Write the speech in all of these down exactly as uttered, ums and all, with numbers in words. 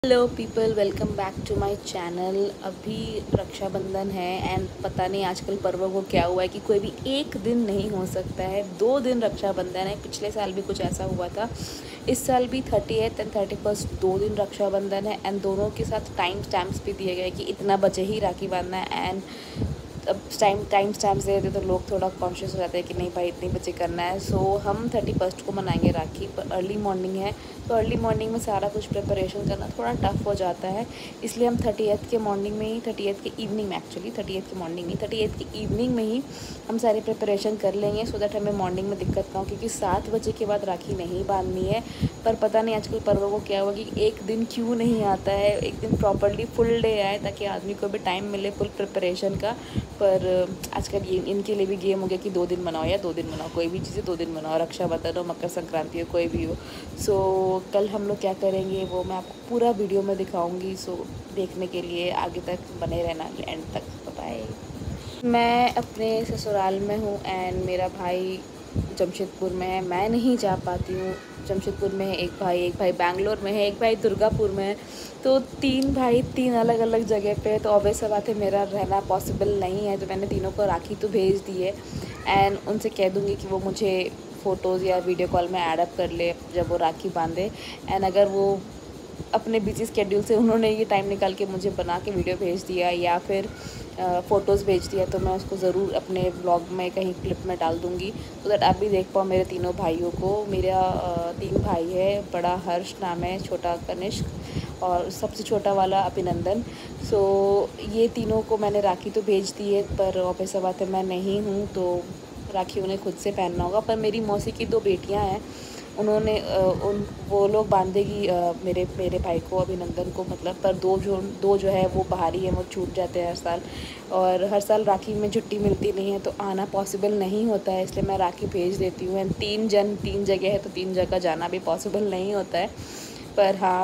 Hello people, welcome back to my channel. अभी रक्षाबंधन है and पता नहीं आजकल पर्वों को क्या हुआ है कि कोई भी एक दिन नहीं हो सकता है। दो दिन रक्षाबंधन है। पिछले साल भी कुछ ऐसा हुआ था। इस साल भी thirty eighth and thirty first दो दिन रक्षाबंधन है एंड दोनों के साथ टाइम स्टैम्प्स भी दिए गए कि इतना बजे ही राखी बांधना है। एंड अब टाइम टाइम स्टैम्प्स दे देते तो लोग थोड़ा कॉन्शियस हो जाते हैं कि नहीं भाई इतने बजे करना है। सो हम थर्टी फर्स्ट को मनाएंगे राखी, पर अर्ली मॉर्निंग है तो अर्ली मॉर्निंग में सारा कुछ प्रिपरेशन करना थोड़ा टफ हो जाता है। इसलिए हम थर्टी एथ के मॉर्निंग में ही थर्टी एथ के इवनिंग में एक्चुअली थर्टी एथ के मॉर्निंग में थर्टी एथ के इवनिंग में ही हम सारी प्रिपरेशन कर लेंगे सो दैट हमें मॉर्निंग में दिक्कत ना हो, क्योंकि सात बजे के बाद राखी नहीं बांधनी है। पर पता नहीं आजकल पर्वों को क्या हुआ कि एक दिन क्यों नहीं आता है, एक दिन प्रॉपरली फुल डे आए ताकि आदमी को भी टाइम मिले फुल प्रिपरेशन का। पर आजकल ये इनके लिए भी गेम हो गया कि दो दिन मनाओ या दो दिन मनाओ, कोई भी चीज़ें दो दिन मनाओ, रक्षाबंधन हो, मकर संक्रांति हो, कोई भी हो। सो कल हम लोग क्या करेंगे वो मैं आपको पूरा वीडियो में दिखाऊंगी। सो देखने के लिए आगे तक बने रहना, एंड तक। बाय। मैं अपने ससुराल में हूँ एंड मेरा भाई जमशेदपुर में है। मैं नहीं जा पाती हूँ। जमशेदपुर में है एक भाई, एक भाई बैंगलोर में है, एक भाई दुर्गापुर में है। तो तीन भाई तीन अलग अलग जगह पे, तो ऑब्वियस बात है मेरा रहना पॉसिबल नहीं है। तो मैंने तीनों को राखी तो भेज दी है एंड उनसे कह दूँगी कि वो मुझे फ़ोटोज़ या वीडियो कॉल में ऐड अप कर ले जब वो राखी बांधे। एंड अगर वो अपने बिजी स्केड्यूल से उन्होंने ये टाइम निकाल के मुझे बना के वीडियो भेज दिया या फिर फ़ोटोज़ भेज दिया तो मैं उसको ज़रूर अपने ब्लॉग में कहीं क्लिप में डाल दूँगी, तो दैट आप भी देख पाओ मेरे तीनों भाइयों को। मेरा तीन भाई है, बड़ा हर्ष नाम है, छोटा कनिष्क और सबसे छोटा वाला अभिनंदन। सो ये तीनों को मैंने राखी तो भेज दी है, पर ऑब्वियस बात है मैं नहीं हूँ तो राखी उन्हें खुद से पहनना होगा। पर मेरी मौसी की दो बेटियाँ हैं, उन्होंने उन वो लोग बांधेगी मेरे मेरे भाई को, अभिनंदन को मतलब। पर दो जो दो जो है वो बाहरी है, वो छूट जाते हैं हर साल, और हर साल राखी में छुट्टी मिलती नहीं है तो आना पॉसिबल नहीं होता है। इसलिए मैं राखी भेज देती हूँ। एंड तीन जन तीन जगह है तो तीन जगह जाना भी पॉसिबल नहीं होता है। पर हाँ,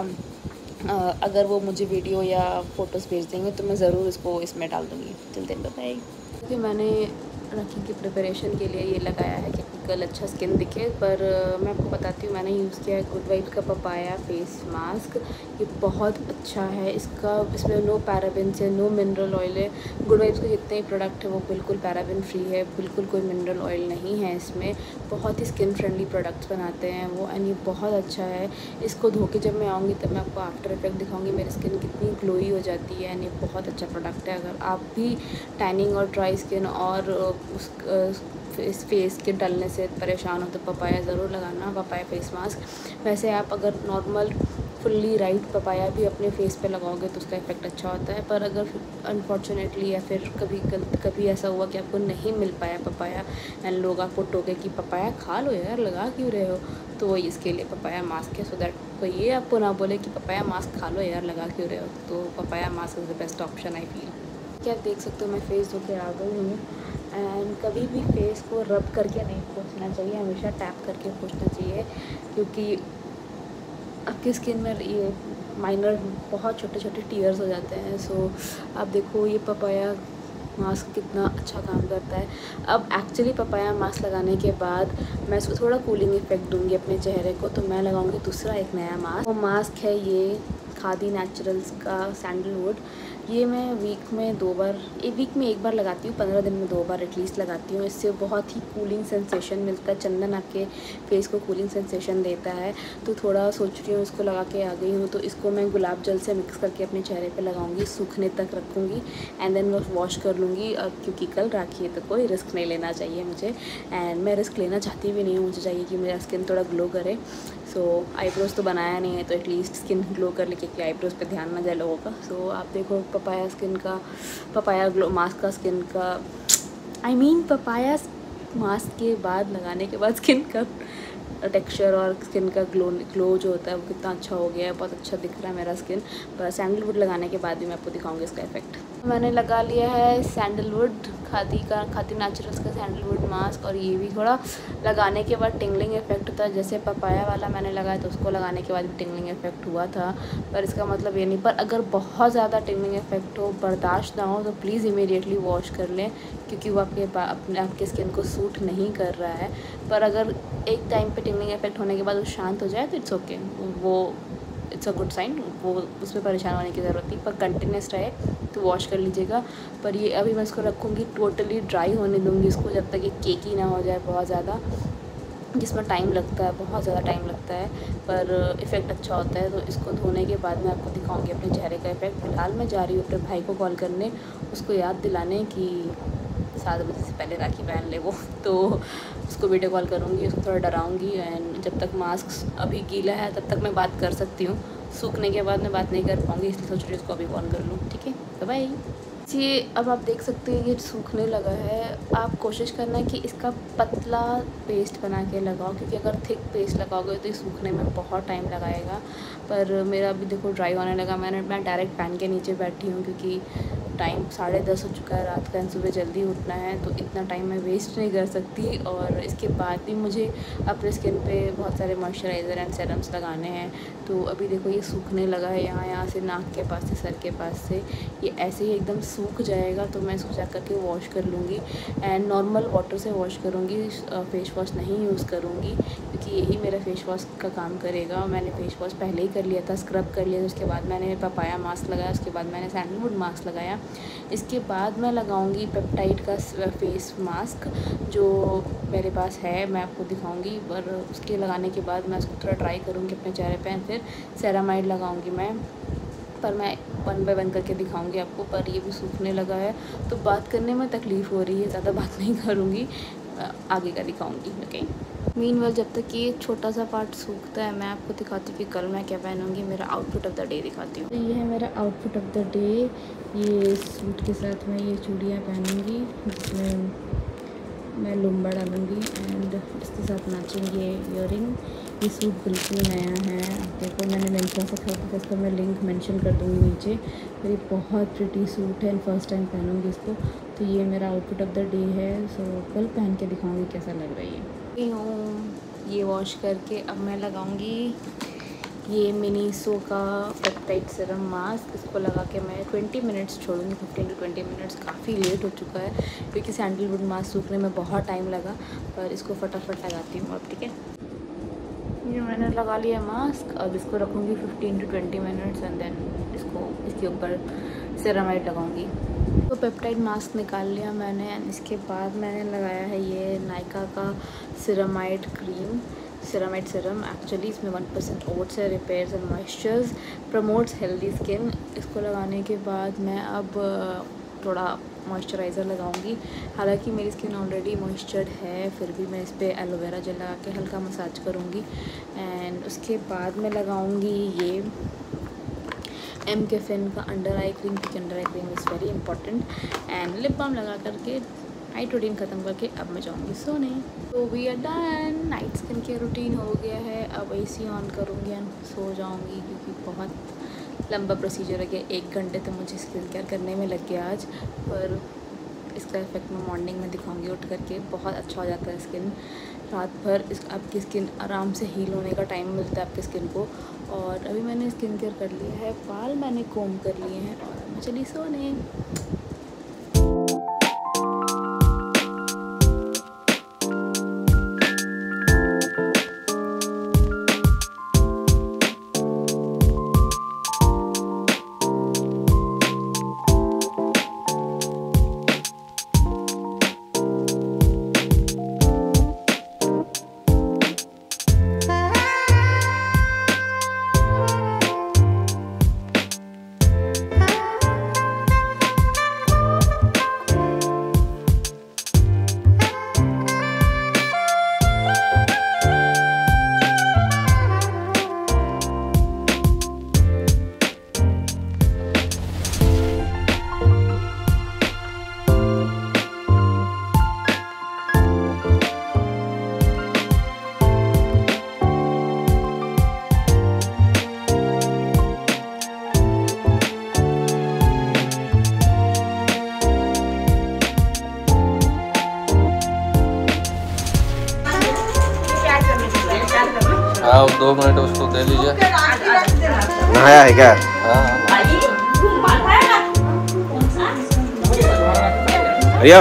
अगर वो मुझे वीडियो या फ़ोटोज़ भेज देंगे तो मैं ज़रूर इसको इसमें डाल दूँगी। चलते हैं, बाय। क्योंकि मैंने राखी की प्रिपरेशन के लिए ये लगाया है कि कल अच्छा स्किन दिखे। पर uh, मैं आपको बताती हूँ मैंने यूज़ किया है गुड वाइब्स का पपाया फेस मास्क। ये बहुत अच्छा है। इसका इसमें नो पैराबेन्स है, नो मिनरल ऑयल है। गुड वाइब्स के जितने प्रोडक्ट है वो बिल्कुल पैराबेन फ्री है, बिल्कुल कोई मिनरल ऑयल नहीं है इसमें। बहुत ही स्किन फ्रेंडली प्रोडक्ट्स बनाते हैं वो एंड ये बहुत अच्छा है। इसको धो के जब मैं आऊँगी तब मैं आपको आफ्टर इफेक्ट दिखाऊँगी मेरी स्किन कितनी ग्लोई हो जाती है एंड ये बहुत अच्छा प्रोडक्ट है। अगर आप भी टैनिंग और ड्राई स्किन और उस इस फेस के डलने से परेशान हो तो पपाया ज़रूर लगाना, पपाया फेस मास्क। वैसे आप अगर नॉर्मल फुल्ली राइट पपाया भी अपने फेस पे लगाओगे तो उसका इफ़ेक्ट अच्छा होता है। पर अगर अनफॉर्चुनेटली या फिर कभी कभी ऐसा हुआ कि आपको नहीं मिल पाया पपाया एंड लोग आपको टोके कि पपाया खा लो यार, लगा क्यों रहे हो, तो वही इसके लिए पपाया मास्क है। सो दैट कोई ये आपको ना बोले कि पपाया मास्क खा लो यार, लगा क्यों रहे हो। तो papaya mask is the best option I feel. क्या आप देख सकते हो मैं फेस धो के आ गई हूँ एंड कभी भी फेस को रब करके नहीं पोंछना चाहिए, हमेशा टैप करके पोंछना चाहिए, क्योंकि आपकी स्किन में ये माइनर बहुत छोटे छोटे टीयर्स हो जाते हैं। सो आप देखो ये पपाया मास्क कितना अच्छा काम करता है। अब एक्चुअली पपाया मास्क लगाने के बाद मैं इसको थोड़ा कूलिंग इफेक्ट दूंगी अपने चेहरे को, तो मैं लगाऊंगी दूसरा एक नया मास्क। वो मास्क है ये खादी नेचुरल्स का सैंडलवुड। ये मैं वीक में दो बार एक वीक में एक बार लगाती हूँ, पंद्रह दिन में दो बार एटलीस्ट लगाती हूँ। इससे बहुत ही कूलिंग सेंसेशन मिलता है। चंदन आपके फेस को कूलिंग सेंसेशन देता है। तो थोड़ा सोच रही हूँ इसको लगा के आ गई हूँ, तो इसको मैं गुलाब जल से मिक्स करके अपने चेहरे पे लगाऊंगी, सूखने तक रखूँगी एंड देन वॉश कर लूँगी। क्योंकि कल राखी है तो कोई रिस्क नहीं लेना चाहिए मुझे, एंड मैं रिस्क लेना चाहती भी नहीं हूँ। मुझे चाहिए कि मेरा स्किन थोड़ा ग्लो करे। सो आईब्रोज तो बनाया नहीं है तो एटलीस्ट स्किन ग्लो कर ले, क्योंकि आईब्रोज पे ध्यान ना जाए लोगों का। सो so, आप देखो पपाया स्किन का पपाया ग्लो मास्क का स्किन का आई मीन पपाया मास्क के बाद लगाने के बाद स्किन का टेक्सचर और स्किन का ग्लो ग्लो जो होता है वो कितना अच्छा हो गया है, बहुत अच्छा दिख रहा है मेरा स्किन। पर सैंडलवुड लगाने के बाद भी मैं आपको दिखाऊंगी इसका इफेक्ट। मैंने लगा लिया है सैंडलवुड खादी का, खादी नेचुरल्स का सैंडलवुड मास्क, और ये भी थोड़ा लगाने के बाद टिंगलिंग इफेक्ट होता है। जैसे पपाया वाला मैंने लगाया तो उसको लगाने के बाद भी टिंगलिंग इफेक्ट हुआ था, पर इसका मतलब ये नहीं। पर अगर बहुत ज़्यादा टिंगलिंग इफेक्ट हो, बर्दाश्त ना हो, तो प्लीज़ इमीडिएटली वॉश कर लें, क्योंकि वो आपके अपने आपके स्किन को सूट नहीं कर रहा है। पर अगर एक टाइम पे टिंगलिंग इफेक्ट होने के बाद वो शांत हो जाए तो इट्स ओके, वो इट्स अ गुड साइन, वो उसमें परेशान होने की ज़रूरत नहीं, पर कंटिन्यूस रहे तो वॉश कर लीजिएगा। पर ये अभी मैं इसको रखूँगी, टोटली ड्राई होने दूँगी इसको जब तक ये केकी ना हो जाए बहुत ज़्यादा, जिसमें टाइम लगता है, बहुत ज़्यादा टाइम लगता है, पर इफ़ेक्ट अच्छा होता है। तो इसको धोने के बाद मैं आपको दिखाऊंगी अपने चेहरे का इफ़ेक्ट। फ़िलहाल मैं जा रही हूँ अपने भाई को कॉल करने, उसको याद दिलाने कि सात बजे से पहले राखी पहन ले वो, तो उसको वीडियो कॉल करूँगी, उसको थोड़ा डराऊँगी। एंड जब तक मास्क अभी गीला है तब तक मैं बात कर सकती हूँ, सूखने के बाद मैं बात नहीं कर पाऊँगी, इसलिए सोच रही हूँ उसको अभी कॉल कर लूँ। ठीक है, बाय बाय। ये अब आप देख सकते हैं ये सूखने लगा है। आप कोशिश करना कि इसका पतला पेस्ट बना के लगाओ, क्योंकि अगर थिक पेस्ट लगाओगे तो ये सूखने में बहुत टाइम लगाएगा। पर मेरा अभी देखो ड्राई होने लगा, मैंने मैं डायरेक्ट फैन के नीचे बैठी हूँ, क्योंकि टाइम साढ़े दस हो चुका है रात का, सुबह जल्दी उठना है, तो इतना टाइम मैं वेस्ट नहीं कर सकती। और इसके बाद भी मुझे अपने स्किन पे बहुत सारे मॉइस्चराइज़र एंड सेरम्स लगाने हैं। तो अभी देखो ये सूखने लगा है, यहाँ यहाँ से, नाक के पास से, सर के पास से, ये ऐसे ही एकदम सूख जाएगा। तो मैं इसको जा करके वॉश कर लूँगी एंड नॉर्मल वाटर से वॉश करूँगी, फेस वॉश नहीं यूज़ करूँगी, क्योंकि यही मेरा फेस वॉश का काम करेगा। मैंने फेस वॉश पहले ही कर लिया था, स्क्रब कर लिया था, उसके बाद मैंने पपाया मास्क लगाया, उसके बाद मैंने सैंडलवुड मास्क लगाया। इसके बाद मैं लगाऊंगी पेप्टाइड का फेस मास्क, जो मेरे पास है, मैं आपको दिखाऊंगी। पर उसके लगाने के बाद मैं उसको थोड़ा ट्राई करूँगी अपने चेहरे पे, फिर सेरामाइड लगाऊंगी मैं, पर मैं वन बाय वन करके दिखाऊंगी आपको। पर ये भी सूखने लगा है तो बात करने में तकलीफ़ हो रही है, ज़्यादा बात नहीं करूँगी, आगे का दिखाऊंगी। ओके, मीनवेल जब तक ये छोटा सा पार्ट सूखता है, मैं आपको दिखाती हूँ कि कल मैं क्या पहनूंगी, मेरा आउटफिट ऑफ द डे दिखाती हूँ। तो ये है मेरा आउटफिट ऑफ द डे, ये सूट के साथ मैं ये चूड़ियाँ पहनूंगी, जिसमें मैं लुम्बा डालूंगी एंड इसके साथ मैचिंग ये ईयरिंग। ये सूट बिल्कुल नया है, आप देखो मैंने मिंत्रा से खरीदा था, इसका मैं लिंक मेंशन कर दूँगी नीचे। और ये बहुत प्रिटी सूट है, फर्स्ट टाइम पहनूंगी इसको। तो ये मेरा आउटफिट ऑफ द डे है, सो कल पहन के दिखाऊंगी कैसा लग रही है। हूँ ये वॉश करके अब मैं लगाऊंगी ये मिनीसो का पेप्टाइड सीरम मास्क। इसको लगा के मैं ट्वेंटी मिनट्स छोड़ूंगी, फिफ्टीन टू ट्वेंटी मिनट्स। काफ़ी लेट हो चुका है क्योंकि सैंडलवुड मास्क सूखने में बहुत टाइम लगा, पर इसको फटाफट लगाती हूँ अब। ठीक है, ये मैंने लगा लिया मास्क, अब इसको रखूँगी fifteen to twenty minutes and then इसको इसके ऊपर सेरामाइड लगाऊंगी। तो पेप्टाइड मास्क निकाल लिया मैंने एंड इसके बाद मैंने लगाया है ये नायका का ceramide cream, ceramide serum. Actually इसमें वन परसेंट ओट्स है, repairs and moistures, promotes healthy skin. इसको लगाने के बाद मैं अब थोड़ा मॉइस्चराइज़र लगाऊंगी। हालांकि मेरी स्किन ऑलरेडी मॉइस्चर्ड है, फिर भी मैं इस पर एलोवेरा जेल लगा के हल्का मसाज करूँगी। एंड उसके बाद मैं लगाऊंगी ये एम कैफिन का अंडर आई क्रीम, क्योंकि under eye cream is very important. And lip balm लगा करके नाइट रूटीन ख़त्म करके अब मैं जाऊँगी सोने। तो we are done, night skin care routine हो गया है। अब एसी ऑन करूँगी एंड सो जाऊँगी, क्योंकि बहुत लंबा प्रोसीजर है, एक घंटे तो मुझे स्किन केयर करने में लग गया आज। पर इसका इफेक्ट मैं मॉर्निंग में दिखाऊंगी उठ करके, बहुत अच्छा हो जाता है स्किन। रात भर इस आपकी स्किन आराम से हील होने का टाइम मिलता है आपकी स्किन को। और अभी मैंने स्किन केयर कर लिया है, बाल मैंने कोम कर लिए हैं और मैं चली सोने। हाँ, दो मिनट उसको दे लीजिए। नहाया है क्या? हाँ भैया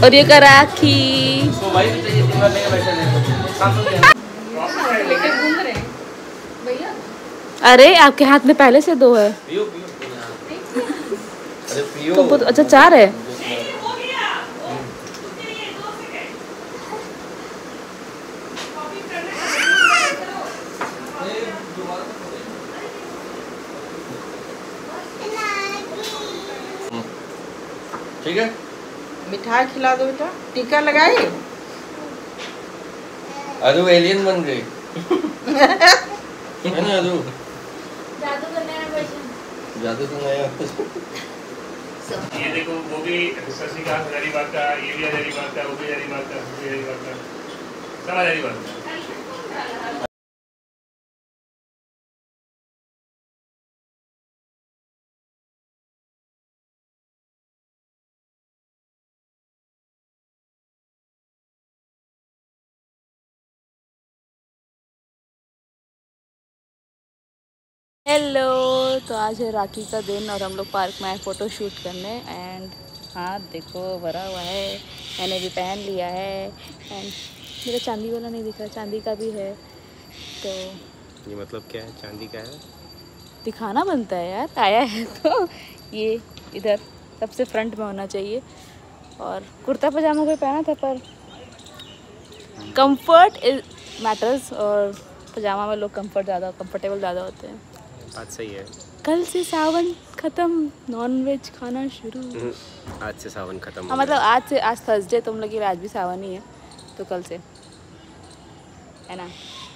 और ये का राखी। अरे आपके हाथ में पहले से दो है। तो बहुत अच्छा चार है। ठीक है, मिठाई खिला दो बेटा। टीका लगाई। अदू एलियन बन गई है ना अदू? जादू करने में बैठे। जादू तो नया। ये देखो वो भी शशिकांत हजारीबाग का, ये भी हजारीबाग का, वो भी हजारीबाग का, वो भी हजारीबाग का, सब हजारीबाग का। हेलो, तो आज है राखी का दिन और हम लोग पार्क में आए फ़ोटो शूट करने। एंड हाथ देखो भरा हुआ है, मैंने भी पहन लिया है। एंड मेरा चांदी वाला नहीं दिखा, चांदी का भी है। तो ये मतलब क्या है? चांदी का है? दिखाना बनता है यार, आया है तो ये इधर सबसे फ्रंट में होना चाहिए। और कुर्ता पजामा कोई पहना था, पर कंफर्ट इज मैटर्स, और पजामा में लोग कंफर्ट ज़्यादा कंफर्टेबल ज़्यादा होते हैं। बात सही है। कल से सावन खत्म, नॉन वेज खाना शुरू। आज से सावन खत्म हाँ, मतलब आज से, आज थर्सडे, तुम लोग आज भी सावन ही है, तो कल से है ना।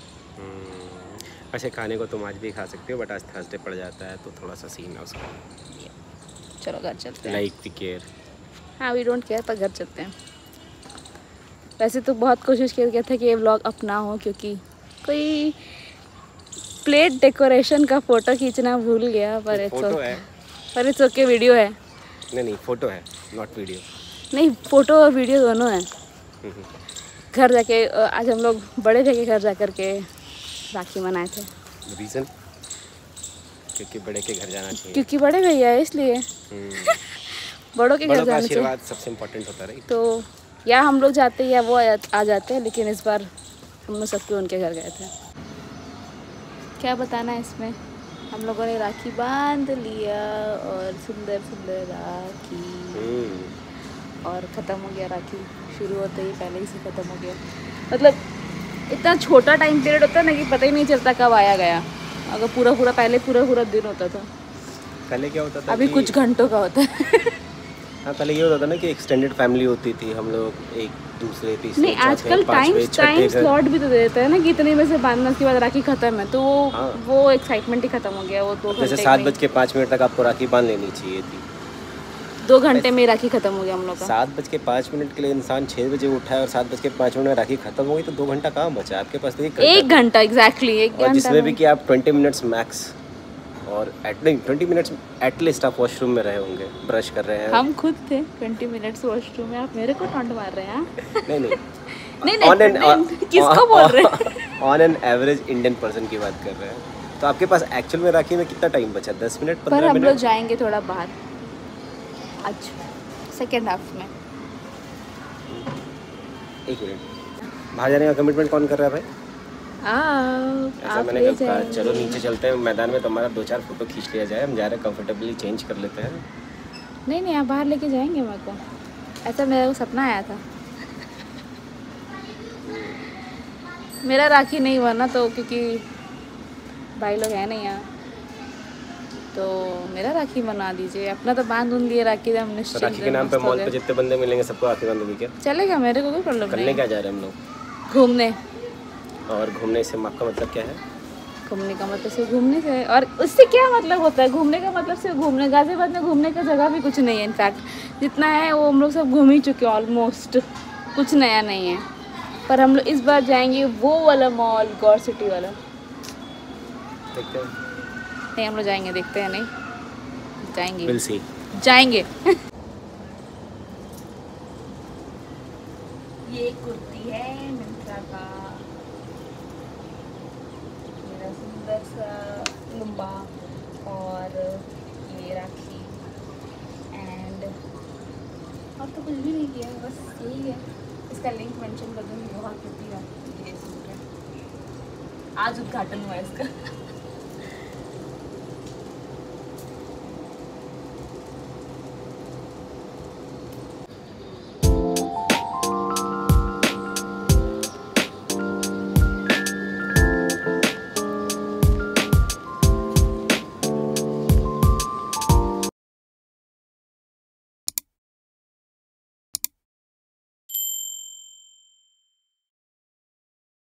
वैसे खाने को तुम आज भी खा सकते हो, बट आज थर्सडे पड़ जाता है तो थोड़ा सा सीन है उसका। चलो घर चलते हैं। Like the care. हाँ, वी डोंट केयर, पर घर चलते हैं। वैसे तो बहुत कोशिश किया था कि ये व्लॉग अपना हो, क्योंकि कोई प्लेट डेकोरेशन का फोटो खींचना भूल गया, पर इट्स फोटो है, पर इट्स ओके, वीडियो है। नहीं नहीं फोटो है, नॉट वीडियो। नहीं, फोटो और वीडियो दोनों है। घर जाके आज हम लोग बड़े भैया के घर जा कर के राखी मनाए थे। रीज़न? क्योंकि बड़े के घर जाना चाहिए। क्योंकि बड़े भैया है, इसलिए बड़ों के घर बड़ों का जाना चाहिए। आशीर्वाद सबसे इम्पोर्टेंट होता है। तो या हम लोग जाते हैं या वो आ, आ जाते हैं, लेकिन इस बार हम लोग सबके उनके घर गए थे। क्या बताना है इसमें, हम लोगों ने राखी बांध लिया और सुंदर सुंदर राखी, और ख़त्म हो गया। राखी शुरू होते ही पहले ही से ख़त्म हो गया। मतलब इतना छोटा टाइम पीरियड होता है ना कि पता ही नहीं चलता कब आया गया। अगर पूरा पूरा पहले पूरा पूरा दिन होता था, पहले क्या होता था? अभी कुछ घंटों का होता है। हाँ, पहले ये होता था ना कि एक्सटेंडेड फैमिली होती थी, हम लोग एक दूसरे तीसरे नहीं, आजकल टाइम टाइम स्लॉट भी तो देते हैं ना कि इतने में से बांधना, उसके बाद राखी खत्म है, तो वो हाँ। वो एक्साइटमेंट ही खत्म हो गया। वो दो जैसे घंटे सात में बज के पाँच मिनट तक आपको राखी बांध लेनी चाहिए थी। दो घंटे में राखी खत्म हो गया हम लोग का। सात बज के पाँच मिनट के लिए इंसान छः बजे उठा है और सात बज के पाँच मिनट में राखी खत्म हो गई, तो दो घंटा कहाँ बचा आपके पास? तो एक एक घंटा एग्जैक्टली एक और घंटा जिसमें भी में। कि आप ट्वेंटी मिनट्स मैक्स, और एट नहीं ट्वेंटी मिनट्स एटलीस्ट आप वॉशरूम में रहे होंगे, ब्रश कर रहे हैं। हम खुद थे ट्वेंटी मिनट्स वॉशरूम में, आप मेरे को टॉन्ट मार रहे हैं। नहीं नहीं नहीं ऑन एन नहीं, किसको बोल रहे हैं? On an average Indian person की बात कर रहे हैं। तो आपके पास एक्चुअल में राखी में कितना टाइम बचा? दस मिनट, पर पंद्रह हम लोग मिनट? जाएंगे थोड़ा बाहर आज सेकेंड हाफ में। एक मिनट, बाहर जाने का कमिटमेंट कौन कर रहा है भाई? आप ऐसा आप मैंने ले कहा जाएंगे। चलो नीचे चलते हैं मैदान में, तो हमारा दो चार फोटो खींच लिया जाए। हम जा रहे हैं, कंफर्टेबली चेंज कर लेते हैं। नहीं नहीं, आप बाहर लेके जाएंगे मेरे को, ऐसा मेरा सपना आया था। मेरा राखी नहीं हुआ ना, तो क्योंकि भाई लोग हैं नहीं यहाँ, तो मेरा राखी बना दीजिए। अपना तो बांध उन लिए राखी, हम तो निश्चिंत राखी के नाम पे मस्त हो मॉल गए। पे जितने बंदे मिलेंगे सबको राखी बांध दोगे क्या? चलेगा, मेरे को कोई प्रॉब्लम करने नहीं। क्या जा रहे हैं हम लोग? घूमने। और घूमने से आपका मतलब क्या है? घूमने का मतलब सिर्फ घूमने से, और उससे क्या मतलब होता है? घूमने का मतलब सिर्फ घूमने। गाजियाबाद में घूमने का जगह भी कुछ नहीं है, इनफैक्ट जितना है वो हम लोग सब घूम ही चुके हैं ऑलमोस्ट, कुछ नया नहीं है। पर हम लोग इस बार जाएंगे वो वाला मॉल, गौर सिटी वाला। देखते हैं, नहीं, हम लोग जाएंगे, देखते हैं, नहीं जाएंगे, विल सी। जाएंगे। ये कुर्ती है मिंत्रा का, मेरा सुंदर सा लंबा, और ये राखी, एंड और तो कुछ भी नहीं किया है, बस यही है। इसका लिंक मेंशन कर दूँगी, बहुत क्यूटी है ये सूट है। आज उद्घाटन हुआ है इसका।